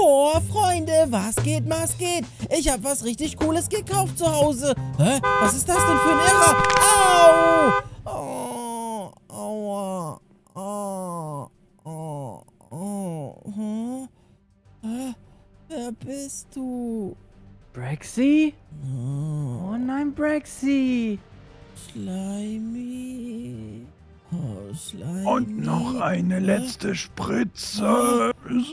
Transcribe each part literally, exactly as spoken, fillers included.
Boah, Freunde, was geht, was geht? Ich habe was richtig Cooles gekauft zu Hause. Hä? Was ist das denn für ein Irrer? Au! Oh, aua. Oh, oh, oh. Hm? Hä? Wer bist du? Braxy? Oh, Oh nein, Braxy. Slimy. Oh, Slimy. Und noch eine letzte Spritze.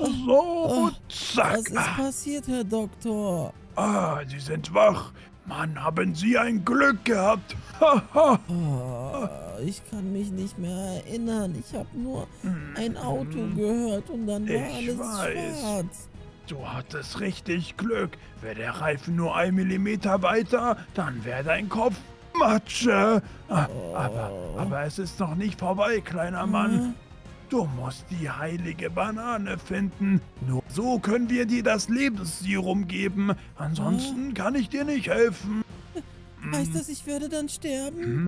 So, zack. Was ist passiert, Herr Doktor? Ah, Sie sind wach. Mann, haben Sie ein Glück gehabt. Haha. Oh, ich kann mich nicht mehr erinnern. Ich habe nur ein Auto gehört und dann war Ich alles weiß. schwarz. Du hattest richtig Glück. Wäre der Reifen nur ein Millimeter weiter, dann wäre dein Kopf Matsche. Ah, Aber, aber es ist noch nicht vorbei, kleiner Mann. Du musst die heilige Banane finden. Nur so können wir dir das Lebensserum geben. Ansonsten kann ich dir nicht helfen. Heißt das, ich werde dann sterben?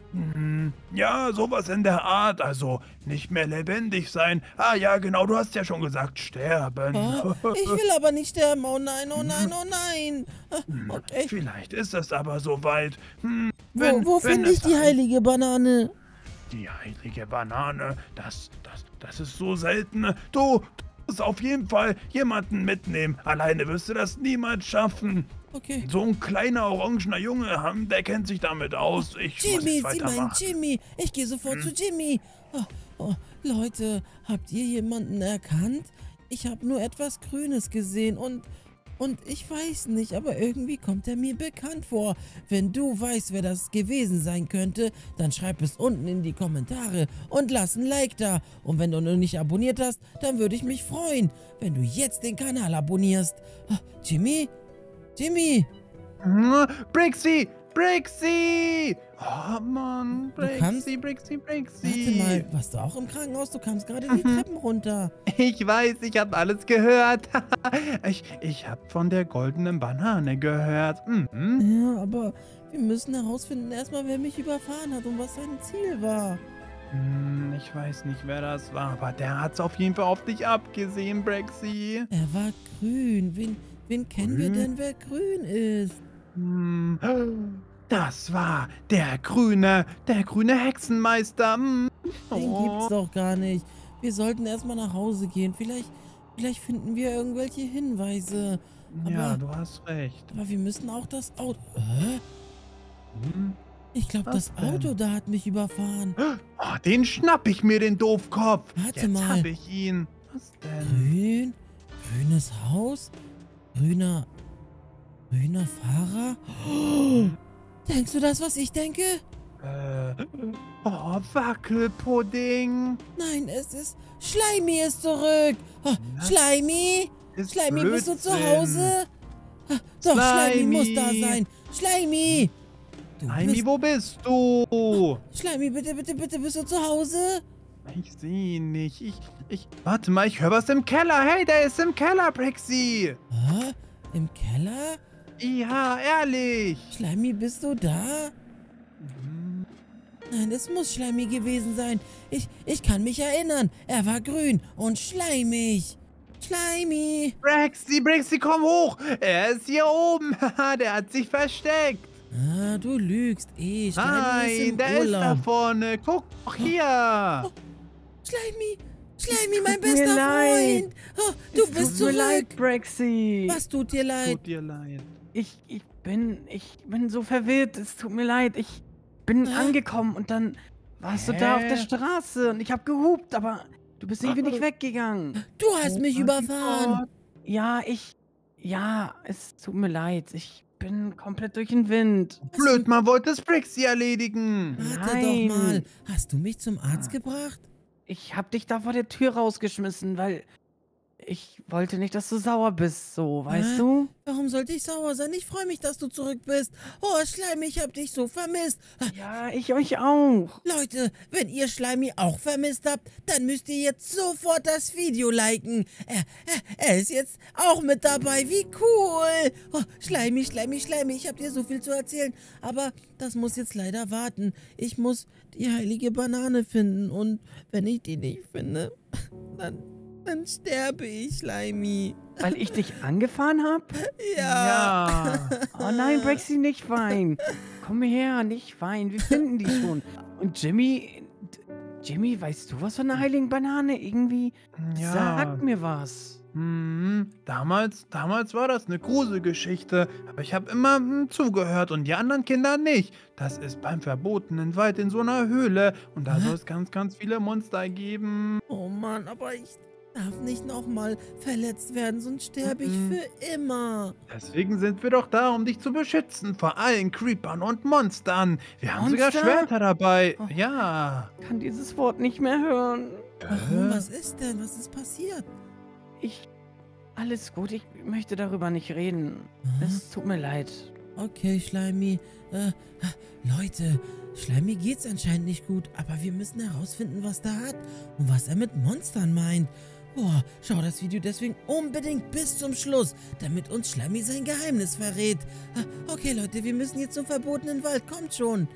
Hm, Ja, sowas in der Art. Also nicht mehr lebendig sein. Ah ja, genau, du hast ja schon gesagt, sterben. Ah, ich will aber nicht sterben. Oh nein, oh nein, oh nein. Ah, Okay. Vielleicht ist es aber soweit. Hm, Wo, wenn- wo wenn finde ich es die ein- heilige Banane? Die heilige Banane, das, das, das ist so selten. Du, du musst auf jeden Fall jemanden mitnehmen. Alleine wirst du das niemals schaffen. Okay. So ein kleiner orangener Junge, hm, der kennt sich damit aus. Ich muss Jimmy, jetzt Sie meinen weitermachen. Jimmy. Ich gehe sofort zu Jimmy. Oh, oh, Leute, habt ihr jemanden erkannt? Ich habe nur etwas Grünes gesehen und, und ich weiß nicht, aber irgendwie kommt er mir bekannt vor. Wenn du weißt, wer das gewesen sein könnte, dann schreib es unten in die Kommentare und lass ein Like da. Und wenn du noch nicht abonniert hast, dann würde ich mich freuen, wenn du jetzt den Kanal abonnierst. Ah, Jimmy? Jimmy? Hm, Braxy! Braxy! Oh Mann, Du kannst- Braxy, Braxy, Braxy. Warte mal, warst du auch im Krankenhaus? Du kamst gerade die Treppen runter. Ich weiß, ich habe alles gehört. ich ich habe von der goldenen Banane gehört. Mhm. Ja, aber wir müssen herausfinden erstmal, wer mich überfahren hat und was sein Ziel war. Hm, Ich weiß nicht, wer das war, aber der hat's auf jeden Fall auf dich abgesehen, Braxy. Er war grün. Wen, wen kennen wir Grün? denn, wer grün ist? Hm, Das war der grüne, der grüne Hexenmeister. Hm. Den Oh. gibt's doch gar nicht. Wir sollten erstmal nach Hause gehen. Vielleicht, vielleicht finden wir irgendwelche Hinweise. Ja, Aber, du hast recht. aber wir müssen auch das Auto... Hä? Hm. Ich glaube, Was das Auto denn? da hat mich überfahren. Oh, den schnapp ich mir, den Doofkopf. Warte Jetzt mal. hab ich ihn. Was denn? Grün? Grünes Haus? Grüner... Grüner Fahrer? Oh, denkst du das, was ich denke? Äh, oh, Wackelpudding. Nein, es ist... Schleimi ist zurück. Oh, Was? Schleimi? Ist Schleimi, bist du zu Blödsinn. Hause? Ah, Doch, Schleimi muss da Schleimi. sein. Schleimi! Du Aimi, bist, wo bist du? Schleimi, bitte, bitte, bitte, bist du zu Hause? Ich sehe ihn nicht. Ich, ich, warte mal, ich höre was im Keller. Hey, der ist im Keller, Braxy. Ah, im Keller? Ja, ehrlich. Schleimi, bist du da? Hm, Nein, es muss Schleimi gewesen sein. Ich, ich kann mich erinnern. Er war grün und schleimig. Schleimi! Braxy, Braxy, komm hoch. Er ist hier oben. Haha, der hat sich versteckt. Ah, du lügst eh. Schleimi ist Nein, im der ist da Urlaub. vorne. Guck doch hier. Schleimi! Schleimi, mein tut mir bester leid. Freund! Oh, du bist Tut mir leid, zurück! Braxy. Was tut dir leid? Tut dir leid. Ich, ich bin, ich bin so verwirrt. Es tut mir leid. Ich bin Hä? angekommen und dann warst du da auf der Hä? Straße und ich habe gehupt, aber du bist irgendwie nicht weggegangen. Du hast mich Oh mein überfahren! Gott. Ja, ich, ja, es tut mir leid. Ich bin komplett durch den Wind. Blöd, man wollte es Braxy erledigen. Warte Nein. doch mal. Hast du mich zum Arzt gebracht? Ich hab dich da vor der Tür rausgeschmissen, weil ich wollte nicht, dass du sauer bist, so, weißt Hä? du? Warum sollte ich sauer sein? Ich freue mich, dass du zurück bist. Oh, Schleimi, ich hab dich so vermisst. Ah, Ja, ich euch auch. Leute, wenn ihr Schleimi auch vermisst habt, dann müsst ihr jetzt sofort das Video liken. Er, er, er ist jetzt auch mit dabei. Wie cool. Oh, Schleimi, Schleimi, Schleimi, ich hab dir so viel zu erzählen. Aber das muss jetzt leider warten. Ich muss die heilige Banane finden. Und wenn ich die nicht finde, dann, Dann sterbe ich, Slimy. Weil ich dich angefahren habe? Ja. Ja. Oh nein, Brexy, nicht weinen. Komm her, nicht weinen. Wir finden die schon. Und Jimmy, Jimmy, weißt du was von der heiligen Banane? Irgendwie Ja. sagt mir was. Hm, damals, damals war das eine Gruselgeschichte, aber ich habe immer hm, zugehört und die anderen Kinder nicht. Das ist beim verbotenen Wald in so einer Höhle und da Hä? soll es ganz, ganz viele Monster geben. Oh Mann, aber ich darf nicht nochmal verletzt werden, sonst sterbe ich Mhm. für immer. Deswegen sind wir doch da, um dich zu beschützen vor allen Creepern und Monstern. Wir haben sogar Monster? Schwerter dabei. Oh. Ja. Ich kann dieses Wort nicht mehr hören. Warum? Äh? Was ist denn? Was ist passiert? Ich. Alles gut, ich möchte darüber nicht reden. Es tut mir leid. Okay, Schleimi. Äh, Leute, Schleimi geht's anscheinend nicht gut, aber wir müssen herausfinden, was der hat und was er mit Monstern meint. Boah, schau das Video deswegen unbedingt bis zum Schluss, damit uns Schleimi sein Geheimnis verrät. Ah, okay, Leute, wir müssen jetzt zum verbotenen Wald. Kommt schon.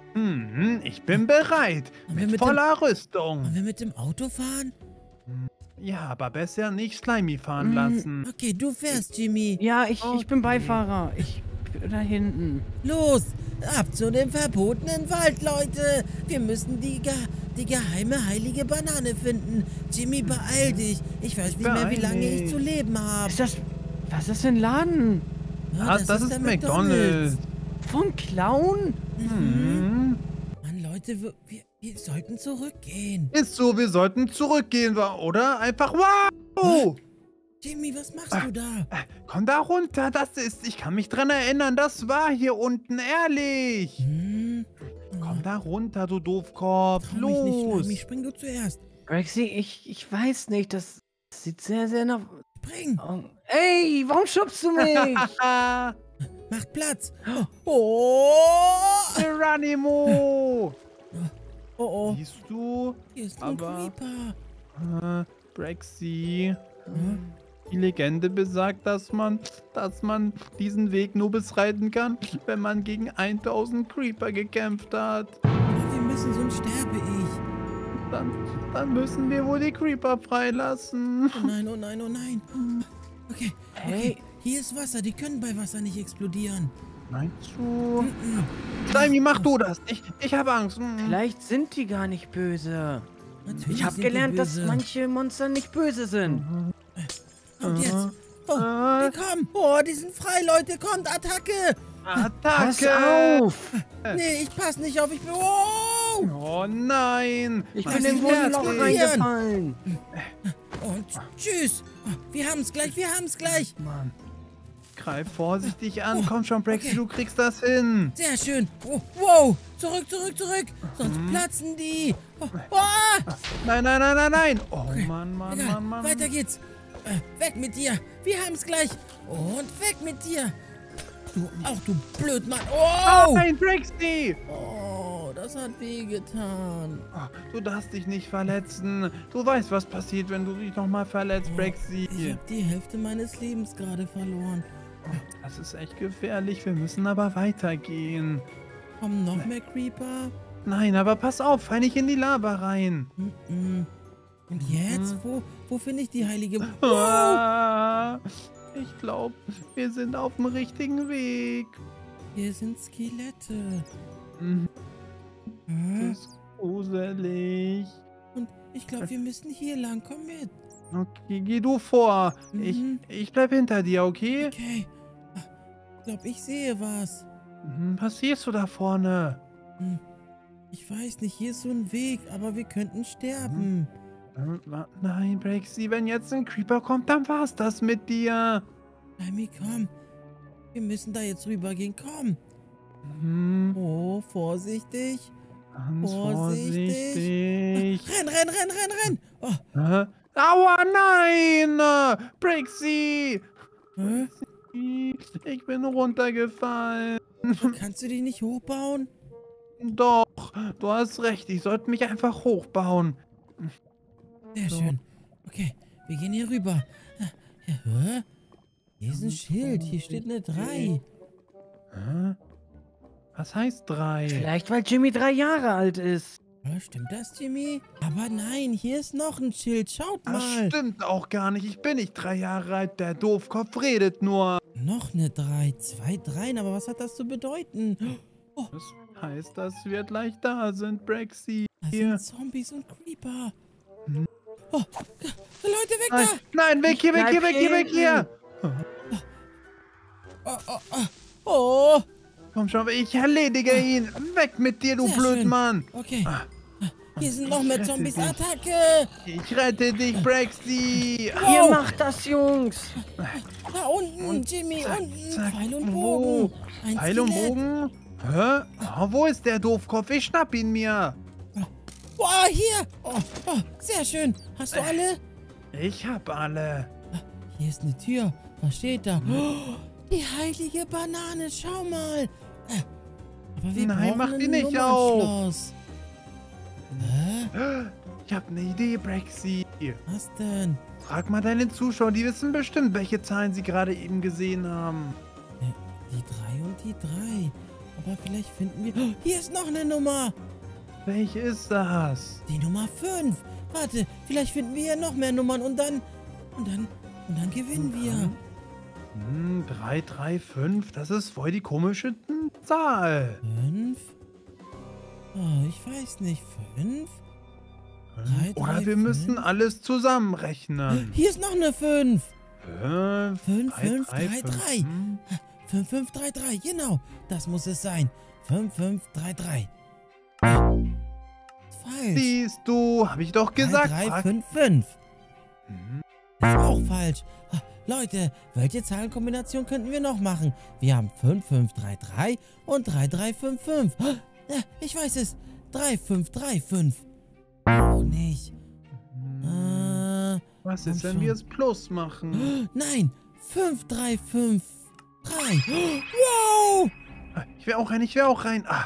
Hm, ich bin bereit. Wollen wir Mit mit dem- voller Rüstung. Wollen wir mit dem Auto fahren? Ja, aber besser nicht Slimy fahren Mm, lassen. Okay, du fährst, Jimmy. Ja, ich, ich bin Okay. Beifahrer. Ich bin da hinten. Los, ab zu dem verbotenen Wald, Leute. Wir müssen die, ge die geheime heilige Banane finden. Jimmy, beeil dich. Ich weiß Ich nicht mehr, wie beeil lange ich mich. zu leben habe. Ist das. Was ist das für ein Laden? Was? Das ist der McDonald's. Von Clown? Hm. Mann, Leute, wir, wir, wir sollten zurückgehen. Ist so, wir sollten zurückgehen, wa- oder? Einfach wow! Jimmy, was machst Ah. du da? Äh, Komm da runter, das ist, ich kann mich dran erinnern, das war hier unten, ehrlich. Hm? Komm da runter, du Doofkopf, Trau mich nicht, los. Schleimi. Spring du zuerst. Rexy, ich, ich weiß nicht. Das sieht sehr, sehr nach. Spring. Oh. Ey, warum schubst du mich? Ah, Macht Platz. Oh, oh, Geronimo! oh, oh. Siehst du? Hier ist ein Aber- Creeper. Äh, Brexy. Hm? Die Legende besagt, dass man, dass man diesen Weg nur beschreiten kann, wenn man gegen tausend Creeper gekämpft hat. Aber wir müssen, sonst sterbe ich. Dann, dann müssen wir wohl die Creeper freilassen. Oh nein, oh nein, oh nein. Okay, Hey. okay. Hier ist Wasser. Die können bei Wasser nicht explodieren. Meinst du? Mhm. Slimy, mach du das. Ich, ich habe Angst. Mm. Vielleicht sind die gar nicht böse. Natürlich Ich habe sind die gelernt, dass böse. manche Monster nicht böse sind. Kommt jetzt. Oh, Äh, die kommen. Oh, die sind frei, Leute. Kommt, Attacke. Pass Attacke! auf! Nee, ich passe nicht auf. Ich bin... Oh! Oh nein! Ich Was bin ist in fertig. Wundenloch fertig? reingefallen. Und tschüss. Oh, wir haben's gleich, wir haben's gleich. Mann. Greif vorsichtig an. Komm schon, Brexy, okay. du kriegst das hin. Sehr schön. Oh, wow. Zurück, zurück, zurück. Sonst platzen die. Oh, oh. Nein, nein, nein, nein, nein. Oh Mann, Mann, Egal, Mann, Mann. weiter geht's. Äh, weg mit dir. Wir haben's gleich. Und weg mit dir. Du auch, du Blödmann. Oh! Nein, Brexy! Oh, das hat wehgetan. Oh, du darfst dich nicht verletzen. Du weißt, was passiert, wenn du dich nochmal verletzt, Brexy. Ich habe die Hälfte meines Lebens gerade verloren. Das ist echt gefährlich. Wir müssen aber weitergehen. Kommen noch mehr Creeper? Nein, aber pass auf, fall nicht in die Lava rein. Mhm. Und jetzt? Wo, wo finde ich die heilige... Ah, ich glaube, wir sind auf dem richtigen Weg. Hier sind Skelette. Mhm, Hä? Das ist gruselig. Und ich glaube, wir müssen hier lang. Komm mit. Okay, geh du vor. Ich, Mhm. ich bleib hinter dir, okay? Okay. Ah, Ich glaube, ich sehe was. Mhm, was siehst du da vorne? Hm. Ich weiß nicht, hier ist so ein Weg, aber wir könnten sterben. Äh, wa- Nein, Brexy, wenn jetzt ein Creeper kommt, dann war's das mit dir. Amy, komm. Wir müssen da jetzt rübergehen. Komm. Mhm, Oh, vorsichtig. ganz Vorsichtig. vorsichtig. Renn, renn, renn, renn, renn. Oh, Hä? Aua, nein! Brexy! hä? Ich bin runtergefallen. Kannst du die nicht hochbauen? Doch, du hast recht. Ich sollte mich einfach hochbauen. Sehr So. schön. Okay, wir gehen hier rüber. Ja, hä? Hier ist ein Schild. Hier steht eine drei. Hä? Was heißt drei? Vielleicht, weil Jimmy drei Jahre alt ist. Oh, stimmt das, Jimmy? Aber nein, hier ist noch ein Schild. Schaut Das mal. stimmt auch gar nicht. Ich bin nicht drei Jahre alt. Der Doofkopf redet nur. Noch eine drei. Zwei Dreien. Aber was hat das zu bedeuten? Das heißt, dass wir gleich da sind, Brexy. Das Hier. sind Zombies und Creeper. Hm. Oh, Leute, weg Nein, da! nein, weg hier, weg hier, weg hier, weg hier. Oh, oh, oh. oh. Komm schon, ich erledige ihn. Weg mit dir, du Sehr Blödmann. Okay. Ah. Hier sind noch mehr rette Zombies. dich. Attacke! Ich rette dich, Brexy. Ihr Wow. macht das, Jungs. Da unten, Und Jimmy, zack, unten. zack. Pfeil und Wo? Bogen. Ein Pfeil und Skelett. Bogen? Hä? Oh, wo ist der Doofkopf? Ich schnapp ihn mir. Boah, hier. Oh, oh, sehr schön. Hast du alle? Ich hab alle. Hier ist eine Tür. Was steht da? Oh, die heilige Banane. Schau mal. Äh, Aber wir Nein, brauchen mach die ein nicht auf. Nummernschloss. Hä? Ich hab eine Idee, Brexy. Was denn? Frag mal deine Zuschauer, die wissen bestimmt, welche Zahlen sie gerade eben gesehen haben. Die drei und die drei. Aber vielleicht finden wir... Oh, hier ist noch eine Nummer. Welche ist das? Die Nummer fünf. Warte, vielleicht finden wir ja noch mehr Nummern und dann... Und dann... Und dann gewinnen wir. Hm, drei, drei, fünf. Das ist voll die komische hm, Zahl. Fünf? Oh, ich weiß nicht. Fünf? Drei, Oder drei, wir müssen fünf. alles zusammenrechnen. Hier ist noch eine fünf. Fünf, Fünf, drei, fünf, drei, drei, fünf. drei. Hm. fünf fünf drei drei, genau. Das muss es sein. fünf fünf drei drei. Falsch. Siehst du, hab ich doch gesagt. drei Frag- fünf fünf. Hm. Ist auch falsch. Ah, Leute, welche Zahlenkombination könnten wir noch machen? Wir haben fünf fünf drei drei und drei drei fünf fünf. Ah, ja, ich weiß es. drei fünf drei fünf. Auch nicht. Äh, Was komm ist, wenn schon. wir es plus machen? Nein, fünf drei fünf drei. Wow! Ich will auch rein, ich will auch rein. Ah,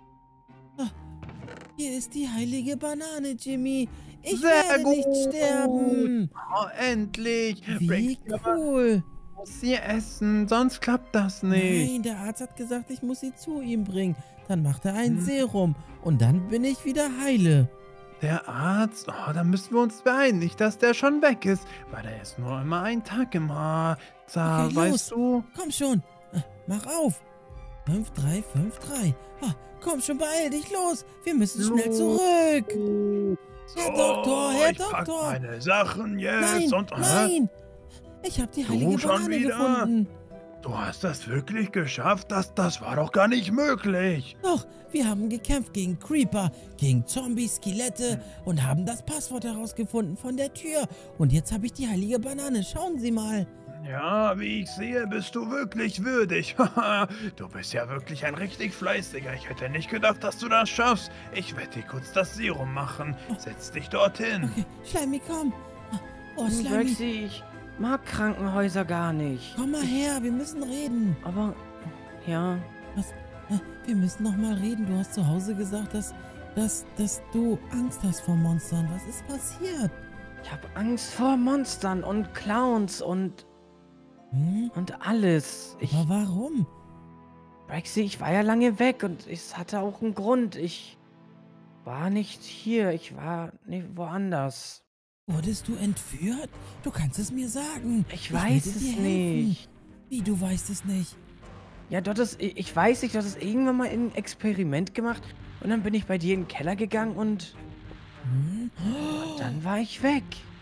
Hier ist die heilige Banane, Jimmy. Ich Sehr werde nicht gut. sterben. oh, endlich. Wie Brexy, aber cool. ich muss sie essen, sonst klappt das nicht. Nein, der Arzt hat gesagt, ich muss sie zu ihm bringen. Dann macht er ein Hm. Serum und dann bin ich wieder heile. Der Arzt, oh, da müssen wir uns beeilen, nicht, dass der schon weg ist, weil der ist nur immer einen Tag im Haar. Da, Okay, weißt du? Komm schon, äh, mach auf. fünf drei fünf drei. Ah, komm schon, beeil dich, los. Wir müssen schnell Los. zurück. Herr Doktor, Herr ich pack Doktor. meine Sachen jetzt Nein, und... Hä? nein. Ich habe die heilige schon Banane wieder? gefunden. Du hast das wirklich geschafft? Das, das war doch gar nicht möglich. Doch, wir haben gekämpft gegen Creeper, gegen Zombies, Skelette und haben das Passwort herausgefunden von der Tür. Und jetzt habe ich die heilige Banane. Schauen Sie mal. Ja, wie ich sehe, bist du wirklich würdig. Du bist ja wirklich ein richtig fleißiger. Ich hätte nicht gedacht, dass du das schaffst. Ich werde dir kurz das Serum machen. Setz dich dorthin. Okay, Schleimi, komm. Oh, Hm, Schleimi, Brexy, ich mag Krankenhäuser gar nicht. komm mal her. Wir müssen reden. Aber, ja, Äh, Wir müssen noch mal reden. Du hast zu Hause gesagt, dass, dass, dass du Angst hast vor Monstern. Was ist passiert? ich habe Angst vor Monstern und Clowns und, Hm? und alles. Ich, Aber warum? Brexy, ich war ja lange weg und es hatte auch einen Grund. Ich war nicht hier, ich war nicht woanders. Wurdest du entführt? Du kannst es mir sagen. Ich werde weiß dir es helfen. nicht. Wie, du weißt es nicht? Ja, dort ist, ich ich weiß nicht, du hast es irgendwann mal ein Experiment gemacht und dann bin ich bei dir in den Keller gegangen und Hm? dann war ich weg.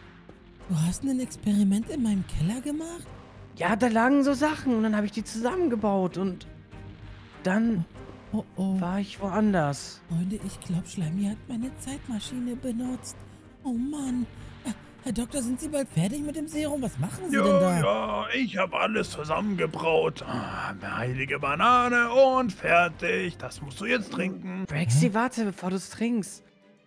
Du hast ein Experiment in meinem Keller gemacht? Ja, da lagen so Sachen und dann habe ich die zusammengebaut und dann Oh oh. war ich woanders. Freunde, ich glaube, Schleimi hat meine Zeitmaschine benutzt. Oh Mann. Äh, Herr Doktor, sind Sie bald fertig mit dem Serum? Was machen Sie denn Ja, da? ja, ich habe alles zusammengebraut. Ah, eine heilige Banane und fertig. Das musst du jetzt trinken. Brexy, warte, bevor du es trinkst.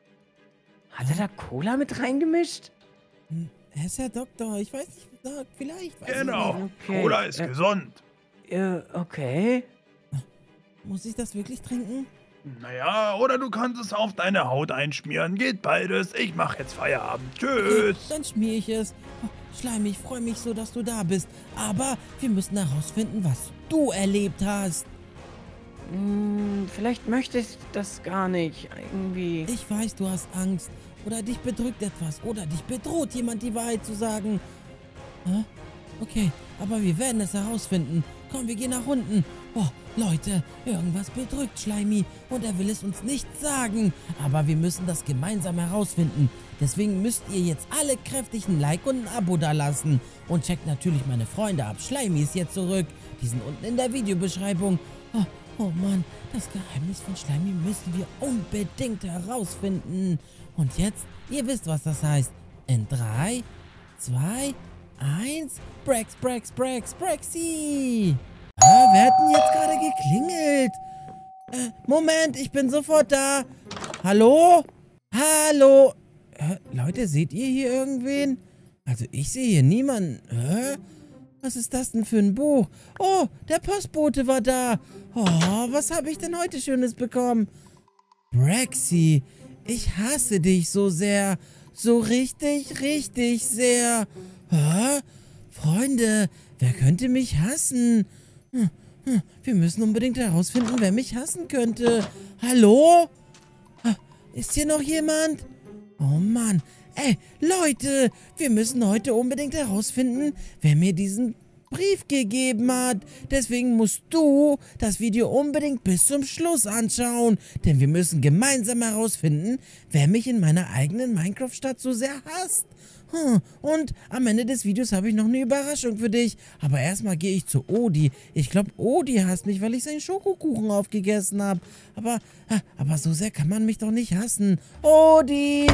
Hat er da Cola mit reingemischt? Hm, Er ist Herr Doktor. Ich weiß nicht, sag, vielleicht. Weiß Genau. Ich nicht. Okay, Cola ist äh, gesund. Äh, okay. Muss ich das wirklich trinken? Naja, oder du kannst es auf deine Haut einschmieren. Geht beides. Ich mache jetzt Feierabend. Okay, Tschüss. dann schmier ich es. Oh, Schleimi, ich freue mich so, dass du da bist. Aber wir müssen herausfinden, was du erlebt hast. Hm, vielleicht möchte ich das gar nicht. Irgendwie. Ich weiß, du hast Angst. Oder dich bedrückt etwas. Oder dich bedroht jemand, die Wahrheit zu sagen. Hä? Okay, aber wir werden es herausfinden. Komm, wir gehen nach unten. Oh, Leute, irgendwas bedrückt Schleimi und er will es uns nicht sagen. Aber wir müssen das gemeinsam herausfinden. Deswegen müsst ihr jetzt alle kräftig ein Like und ein Abo dalassen. Und checkt natürlich meine Freunde ab. Schleimi ist jetzt zurück. Die sind unten in der Videobeschreibung. Oh, oh Mann, das Geheimnis von Schleimi müssen wir unbedingt herausfinden. Und jetzt, ihr wisst, was das heißt. In drei, zwei, eins, Brex, Brex, Brex, Brexy. Ah, wer hat denn jetzt gerade geklingelt? Äh, Moment, ich bin sofort da. Hallo? Hallo? Äh, Leute, seht ihr hier irgendwen? Also ich sehe hier niemanden. Hä? Was ist das denn für ein Buch? Oh, der Postbote war da. Oh, was habe ich denn heute Schönes bekommen? Brexy, ich hasse dich so sehr. So richtig, richtig sehr. Hä? Freunde, wer könnte mich hassen? Hm, hm, wir müssen unbedingt herausfinden, wer mich hassen könnte. Hallo? Ist hier noch jemand? Oh Mann. Ey, Leute, wir müssen heute unbedingt herausfinden, wer mir diesen Brief gegeben hat. Deswegen musst du das Video unbedingt bis zum Schluss anschauen. Denn wir müssen gemeinsam herausfinden, wer mich in meiner eigenen Minecraft-Stadt so sehr hasst. Hm, und am Ende des Videos habe ich noch eine Überraschung für dich. Aber erstmal gehe ich zu Odi. Ich glaube, Odi hasst mich, weil ich seinen Schokokuchen aufgegessen habe. Aber, aber so sehr kann man mich doch nicht hassen. Odi!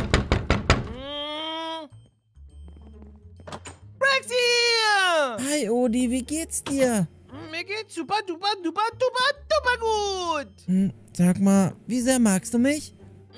Brexy! Hi Odi, wie geht's dir? Mir geht's super, duper, duper, duper, duper gut. Hm, sag mal, wie sehr magst du mich?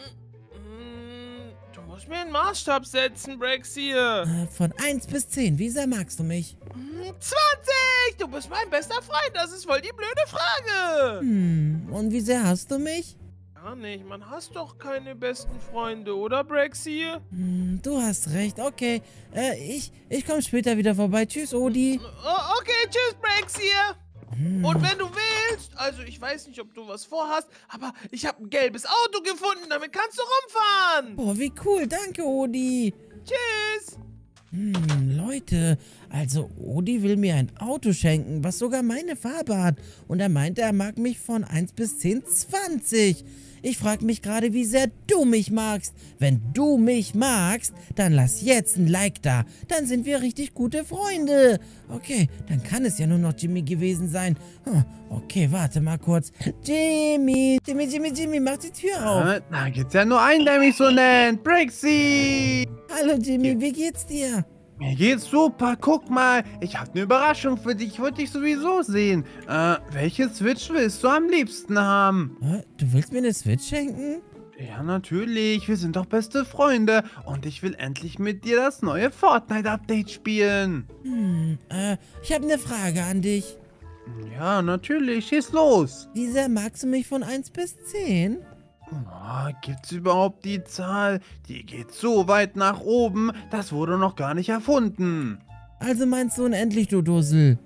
Du musst mir einen Maßstab setzen, Brexy. Äh, von eins bis zehn, wie sehr magst du mich? zwanzig! Du bist mein bester Freund, das ist voll die blöde Frage. Hm, und wie sehr hast du mich? Gar nicht, man hasst doch keine besten Freunde, oder Brexy? Hm, du hast recht, okay. Äh, ich, ich komme später wieder vorbei. Tschüss, Odi. Oh, okay, tschüss, Brexy. Hm. Und wenn du willst, also ich weiß nicht, ob du was vorhast, aber ich habe ein gelbes Auto gefunden, damit kannst du rumfahren. Boah, wie cool, danke, Odi. Tschüss. Hm, Leute, also Odi will mir ein Auto schenken, was sogar meine Farbe hat. Und er meinte, er mag mich von eins bis zehn, zwanzig. Ich frage mich gerade, wie sehr du mich magst. Wenn du mich magst, dann lass jetzt ein Like da. Dann sind wir richtig gute Freunde. Okay, dann kann es ja nur noch Jimmy gewesen sein. Hm, okay, warte mal kurz. Jimmy, Jimmy, Jimmy, Jimmy, mach die Tür auf. Äh, da gibt's ja nur einen, der mich so nennt. Brexy! Hallo Jimmy, wie geht's dir? Mir geht's super. Guck mal, ich habe eine Überraschung für dich. Ich wollte dich sowieso sehen. Äh, welche Switch willst du am liebsten haben? Hä? Du willst mir eine Switch schenken? Ja, natürlich. Wir sind doch beste Freunde. Und ich will endlich mit dir das neue Fortnite-Update spielen. Hm, äh, ich habe eine Frage an dich. Ja, natürlich. Schieß los. Wie sehr magst du mich von eins bis zehn? Oh, gibt's überhaupt die Zahl? Die geht so weit nach oben, das wurde noch gar nicht erfunden. Also meinst du unendlich, du Dussel?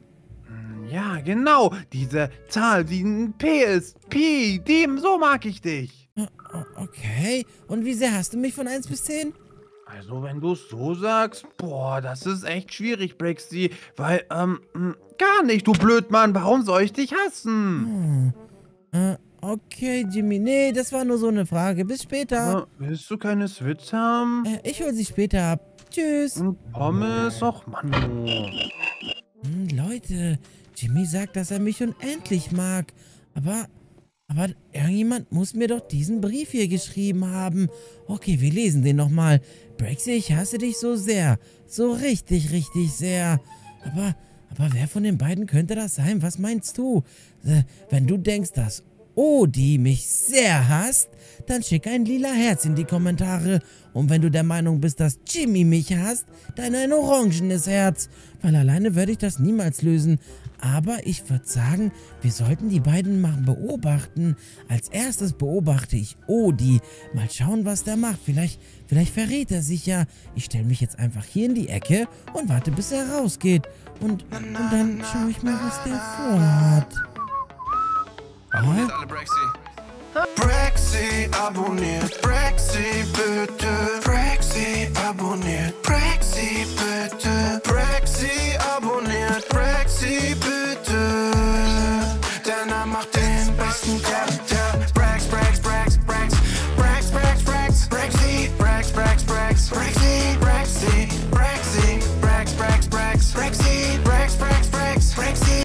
Ja, genau. Diese Zahl, die ein P ist. Pi, dem, so mag ich dich. Okay. Und wie sehr hast du mich von eins bis zehn? Also, wenn du es so sagst, boah, das ist echt schwierig, Brexy. Weil, ähm, gar nicht, du Blödmann. Warum soll ich dich hassen? Hm. Äh, okay, Jimmy. Nee, das war nur so eine Frage. Bis später. Äh, willst du keine Switch haben? Äh, ich hol sie später ab. Tschüss. Und Pommes? Och, Mann. Hm, Leute, Jimmy sagt, dass er mich unendlich mag. Aber, aber irgendjemand muss mir doch diesen Brief hier geschrieben haben. Okay, wir lesen den nochmal. Brexy, ich hasse dich so sehr. So richtig, richtig sehr. Aber, aber wer von den beiden könnte das sein? Was meinst du? Äh, wenn du denkst, dass Odi mich sehr hasst, dann schick ein lila Herz in die Kommentare. Und wenn du der Meinung bist, dass Jimmy mich hasst, dann ein orangenes Herz. Weil alleine werde ich das niemals lösen. Aber ich würde sagen, wir sollten die beiden mal beobachten. Als erstes beobachte ich Odi. Mal schauen, was der macht. Vielleicht, vielleicht verrät er sich ja. Ich stelle mich jetzt einfach hier in die Ecke und warte, bis er rausgeht. Und, und dann schaue ich mal, was der vorhat. Abonniert alle Braxy. Braxy abonniert, Braxy bitte. Braxy abonniert, Braxy bitte. Braxy abonniert, Braxy bitte. Denn er macht den besten Content.